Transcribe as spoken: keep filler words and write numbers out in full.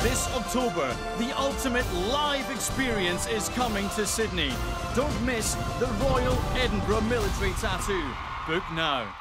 This October, the ultimate live experience is coming to Sydney. Don't miss the Royal Edinburgh Military Tattoo. Book now.